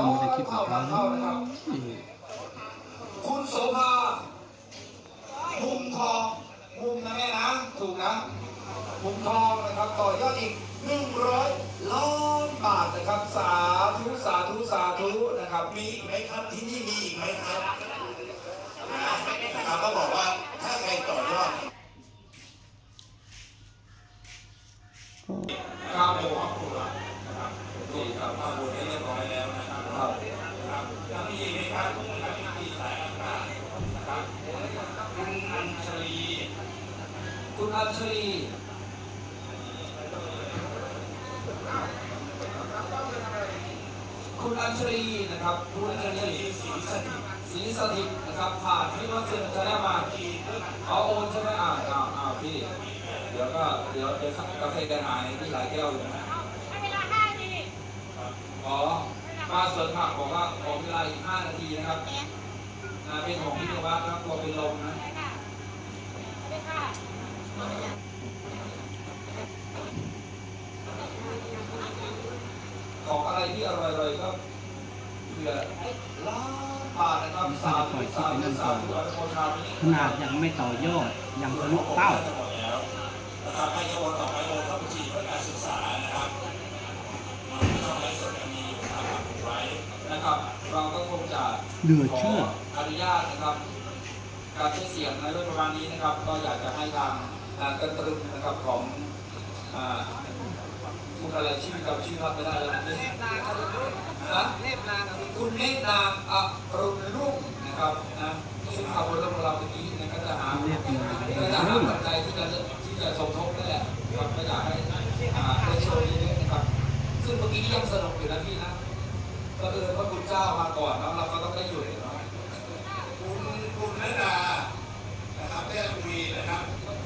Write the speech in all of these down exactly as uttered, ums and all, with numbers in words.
เราไม่ได้คิดแบบนั้นคุณโสภามุมทองมุมนะแม่นะถูกนะมุมทองนะครับต่อยอดอีกหนึ่งร้อยล้านบาทนะครับสาธุสาธุสาธุนะครับมีอีกไหมครับที่นี่มีอีกไหมครับนะครับก็บอกว่าถ้าใครต่อยอดข้าวหมูข้าวหมูนะครับนี่ครับข้าวหมูได้เรียบร้อยแล้วนะครับครับครับมีไหมครับมีสายอากาศนะครับคุณอัญชลีคุณอัญชลีคุณอัญชลีนะครับคุณอัญชลีศรีสถิตศรีสถิตนะครับผ่านที่ว่าเซ็นจะได้มาเอาโอนใช่ไหมอ่าอ่าอ่าพี่เดี๋ยวก็เดี๋ยวเดี๋ยวกาแฟกันหายที่หลายแก้วอยู่นะให้เวลาห้านาทีอ๋อมาสวนผักบอกว่าขอเวลาอีกห้านาทีนะครับนะเป็นของพี่นวัดครับตัวเป็นลมนะของอะไรที่อร่อยๆก็เผื่อล้านบาทนะครับสาธุสาธุสาธุอนุโมทนาขนาดยังไม่ต่อยอดยังทะลุเป้านะครับให้โอนต่อไปโอนเข้าบัญชีเพื่อการศึกษานะครับช่องไลฟ์สดมีอยู่นะครับไว้นะครับเราก็คงจะเหลือเชื่ออนุญาตนะครับการใช้เสียงในเรื่องประมาณนี้นะครับก็อยากจะให้ทางกันตรึงนะครับของคุณอะไรชื่อกับชื่อรับไม่ได้แล้วนะเนตรนางคุณเนตรนางอรุณรุ่งนะครับนะซึ่งข่าวบนเราเราเมื่อกี้นะก็จะหาก็จะหาปัจจัยที่จะที่จะสมทบนั่นแหละครับก็อยากให้ได้โชว์เยอะๆนะครับซึ่งเมื่อกี้ยังสนุกอยู่นะพี่นะก็เออพระคุณเจ้ามาก่อนแล้วเราก็ต้องได้อยู่เนาะคุณคุณนดานะครับได้คุยนะครับ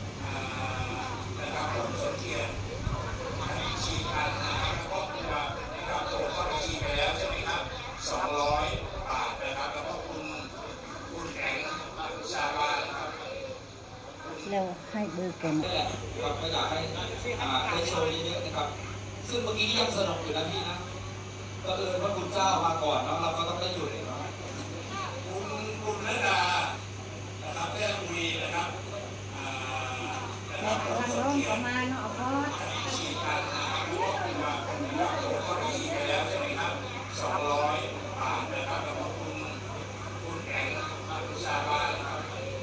นะครับผมสนเทียนชีการนะครับแล้วก็ตัวนะครับตัวเข้าบัญชีไปแล้วใช่ไหมครับสองร้อยบาทนะครับแล้วก็คุณคุณแข็งชาบ้านครับเราให้เบอร์กันครับก็อยากให้ได้โชว์เยอะๆนะครับซึ่งเมื่อกี้ยังสนุกอยู่นะพี่นะก็เออพระคุณเจ้ามาก่อนแล้วเราก็ต้องได้อยู่เนาะคุณคุณนดานะครับได้คุยนะครับแต่กำลังร้องประมาณเนาะพ่อชีการนะครับแล้วก็ตัวเข้าบัญชีไปแล้วใช่ไหมครับสองร้อยบาทนะครับแล้วก็คุณคุณแข็งชาบ้านครับ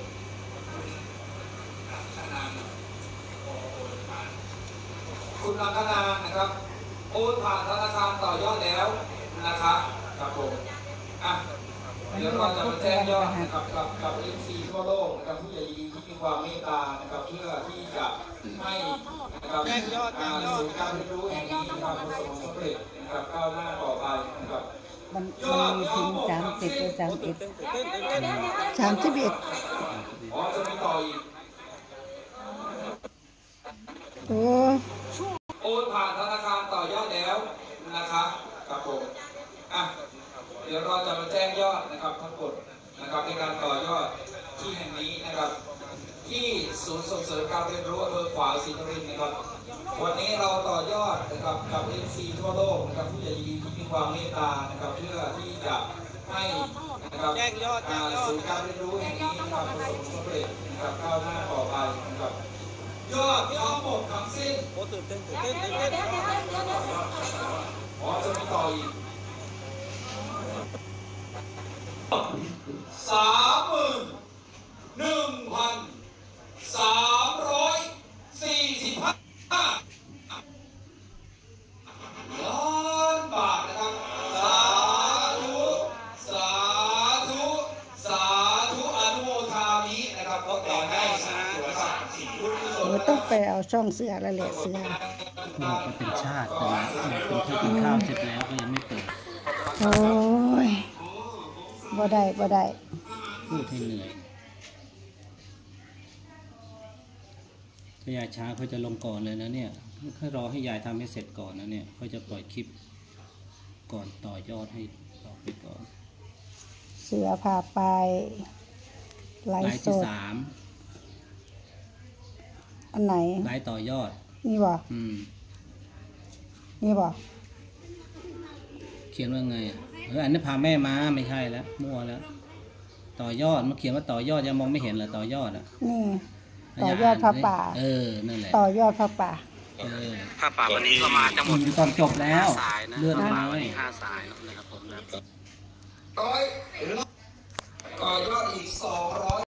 คุณลังคณานะครับโอนผ่านธนาคารต่อยอดแล้วนะครับครับผมอ่ะเดี๋ยวเราจะมาแจ้งยอดนะครับกับกับเอฟซีทั่วโลกนะครับผู้ใหญ่ดีที่มีความเมตตานะครับเพื่อที่จะให้นะครับศูนย์การเรียนรู้แห่งนี้นะครับประสบความสำเร็จนะครับก้าวหน้าต่อไปนะครับมันมีถึงสามสิบหรือสามเอ็ดสามสิบเอ็ดอ๋อจะมีต่ออีกโอ้โอนผ่านธนาคารต่อยอดแล้วนะครับครับผมอ่ะเดี๋ยวเราจะมาแจ้งยอดนะครับทั้งหมดนะครับในการต่อยอดที่แห่งนี้นะครับที่ศูนย์ส่งเสริมการเรียนรู้อำเภอขวาวศรีนครินทร์นะครับวันนี้เราต่อยอดนะครับกับเอฟซีทั่วโลกนะครับผู้ใหญ่ดีที่มีความเมตตานะครับเพื่อที่จะให้นะครับศูนย์การเรียนรู้แห่งนี้นะครับประสบความสำเร็จนะครับก้าวหน้าต่อไปนะครับยอดทั้งหมดทั้งสิ้นโอ้ตื่นเต้นตื่นเต้นตื่นเต้นอ๋อจะมีต่ออีกสามหมื่นหนึ่งพันสามร้อยสี่สิบห้าล้านบาทนะครับสาธุสาธุสาธุอนุโมทามินะครับก็ต่อได้สาธุสาธุเราต้องไปเอาช่องเสือแล้วแหละเสือเราก็เป็นชาติแต่ว่าเป็นแค่กินข้าวเสร็จแล้วก็ยังไม่เปิดโอ้ยบ่ได้บ่ได้พูดให้เหนื่อยถ้ายายช้าเขาจะลงก่อนเลยนะเนี่ยเขารอให้ยายทำให้เสร็จก่อนนะเนี่ยเขาจะปล่อยคลิปก่อนต่อยอดให้ต่อไปก่อนเสือพาไปไลฟ์สดสามอันไหนไลฟ์ต่อยอดนี่บ่อืมนี่บ่เขียนว่าไงอ่ะเอออันนี้พาแม่มาไม่ใช่แล้วมั่วแล้วต่อยอดมันเขียนว่าต่อยอดยังมองไม่เห็นเหรอต่อยอดอ่ะนี่ต่อยอดพระป่าเออนั่นแหละต่อยอดพระป่าเออผ้าป่าวันนี้ก็มาทั้งหมดตอนจบแล้วสายนะเลื่อนผ้ามาป่าวันนี้ห้าสายนะครับผมนะร้อยต่อยอดอีกสองร้อย